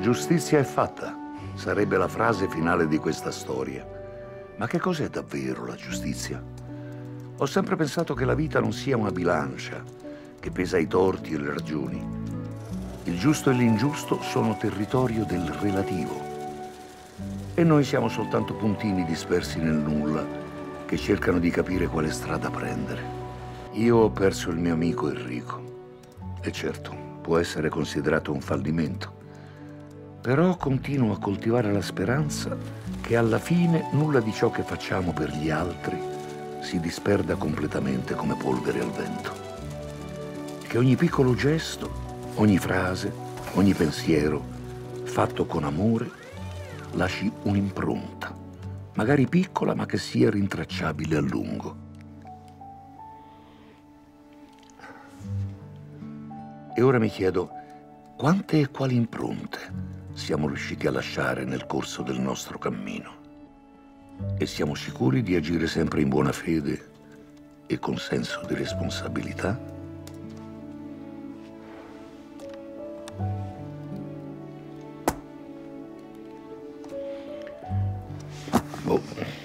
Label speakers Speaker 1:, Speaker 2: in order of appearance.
Speaker 1: Giustizia è fatta, sarebbe la frase finale di questa storia. Ma che cos'è davvero la giustizia? Ho sempre pensato che la vita non sia una bilancia che pesa i torti e le ragioni. Il giusto e l'ingiusto sono territorio del relativo. E noi siamo soltanto puntini dispersi nel nulla che cercano di capire quale strada prendere. Io ho perso il mio amico Enrico. E certo, può essere considerato un fallimento. Però continuo a coltivare la speranza che alla fine nulla di ciò che facciamo per gli altri si disperda completamente come polvere al vento. Che ogni piccolo gesto, ogni frase, ogni pensiero, fatto con amore, lasci un'impronta, magari piccola ma che sia rintracciabile a lungo. E ora mi chiedo, quante e quali impronte siamo riusciti a lasciare nel corso del nostro cammino? E siamo sicuri di agire sempre in buona fede e con senso di responsabilità? Boh.